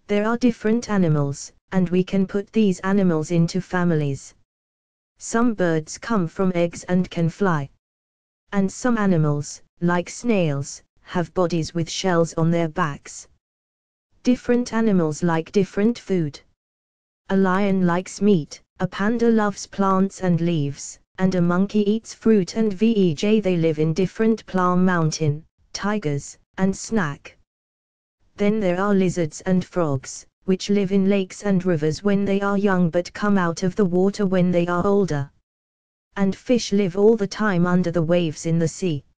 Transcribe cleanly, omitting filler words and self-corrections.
There are different animals, and we can put these animals into families. Some birds come from eggs and can fly. And some animals, like snails, have bodies with shells on their backs. Different animals like different food. A lion likes meat, a panda loves plants and leaves, and a monkey eats fruit and veg. They live in different plum mountain, tigers, and snack. Then there are lizards and frogs, which live in lakes and rivers when they are young but come out of the water when they are older. And fish live all the time under the waves in the sea.